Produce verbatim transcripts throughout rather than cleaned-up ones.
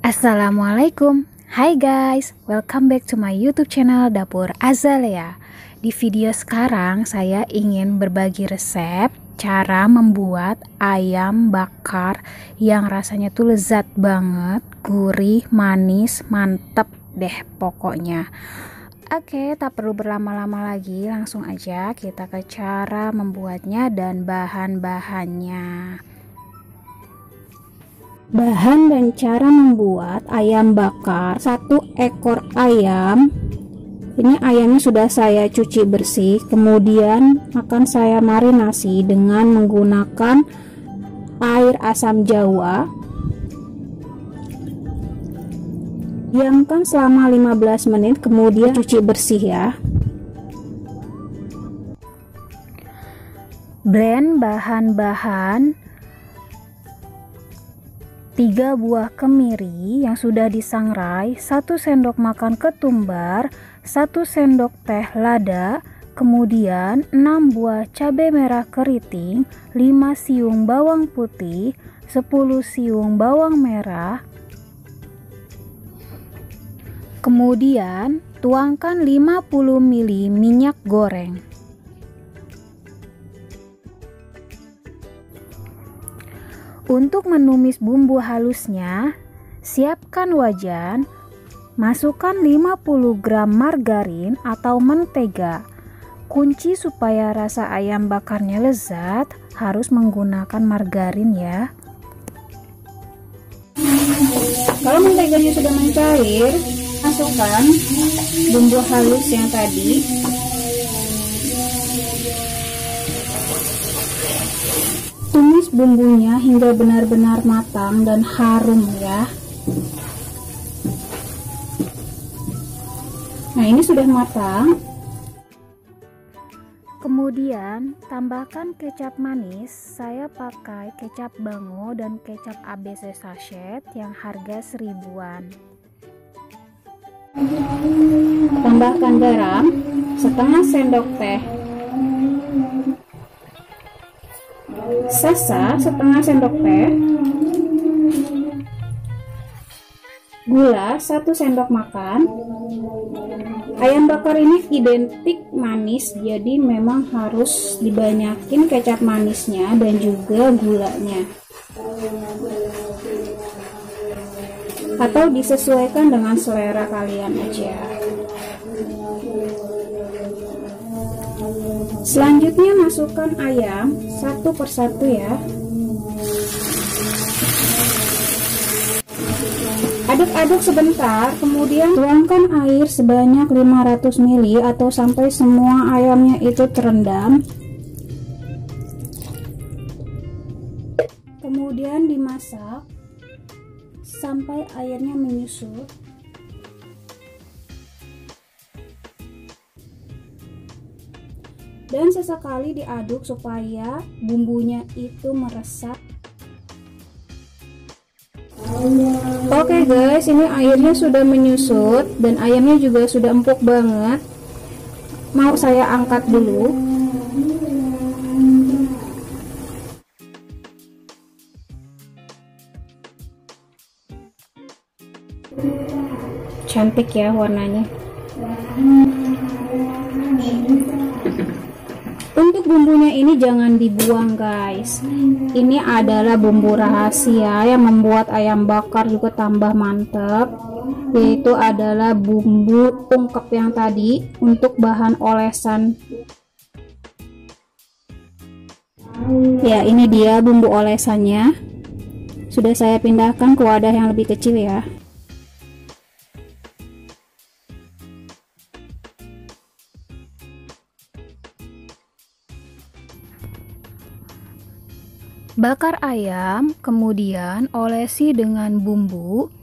Assalamualaikum. Hai guys, welcome back to my YouTube channel Dapur Azalea. Di video sekarang saya ingin berbagi resep cara membuat ayam bakar yang rasanya tuh lezat banget, gurih, manis, mantep deh pokoknya. Oke, tak perlu berlama-lama lagi, langsung aja kita ke cara membuatnya dan bahan-bahannya. Bahan dan cara membuat ayam bakar satu ekor ayam. Ini ayamnya sudah saya cuci bersih, kemudian akan saya marinasi dengan menggunakan air asam jawa. Diamkan selama lima belas menit, kemudian cuci bersih ya. Blend bahan-bahan: tiga buah kemiri yang sudah disangrai, satu sendok makan ketumbar, satu sendok teh lada, kemudian enam buah cabai merah keriting, lima siung bawang putih, sepuluh siung bawang merah. Kemudian tuangkan lima puluh mililiter minyak goreng. Untuk menumis bumbu halusnya, siapkan wajan, masukkan lima puluh gram margarin atau mentega. Kunci supaya rasa ayam bakarnya lezat harus menggunakan margarin ya. Kalau menteganya sudah mencair, masukkan bumbu halus yang tadi. Tumis bumbunya hingga benar-benar matang dan harum ya. Nah, ini sudah matang. Kemudian tambahkan kecap manis. Saya pakai kecap Bango dan kecap A B C sachet yang harga seribuan. Tambahkan garam setengah sendok teh, sasa setengah sendok teh, gula satu sendok makan. Ayam bakar ini identik manis, jadi memang harus dibanyakin kecap manisnya dan juga gulanya, atau disesuaikan dengan selera kalian aja. Selanjutnya masukkan ayam satu persatu ya. Aduk-aduk sebentar, kemudian tuangkan air sebanyak lima ratus mililiter atau sampai semua ayamnya itu terendam. Kemudian dimasak sampai airnya menyusut. Dan sesekali diaduk supaya bumbunya itu meresap. Oke guys, ini airnya sudah menyusut dan ayamnya juga sudah empuk banget. Mau saya angkat dulu. Cantik ya warnanya. Untuk bumbunya ini jangan dibuang guys. Ini adalah bumbu rahasia yang membuat ayam bakar juga tambah mantap, yaitu adalah bumbu ungkep yang tadi untuk bahan olesan. Ya, ini dia bumbu olesannya. Sudah saya pindahkan ke wadah yang lebih kecil ya. Bakar ayam, kemudian olesi dengan bumbu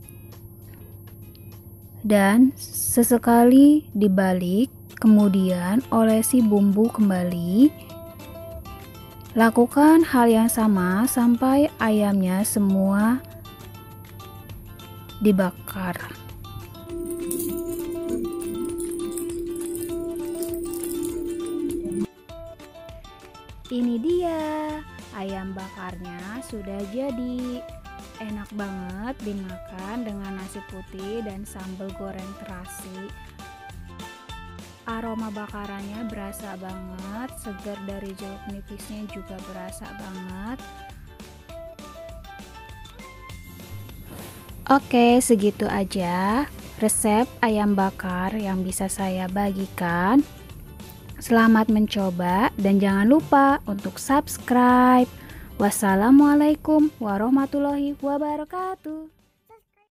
dan sesekali dibalik, kemudian olesi bumbu kembali. Lakukan hal yang sama sampai ayamnya semua dibakar. Ini dia ayam bakarnya sudah jadi. Enak banget dimakan dengan nasi putih dan sambal goreng terasi. Aroma bakarannya berasa banget, segar dari jeruk nipisnya juga berasa banget. Oke, segitu aja resep ayam bakar yang bisa saya bagikan. Selamat mencoba dan jangan lupa untuk subscribe. Wassalamualaikum warahmatullahi wabarakatuh.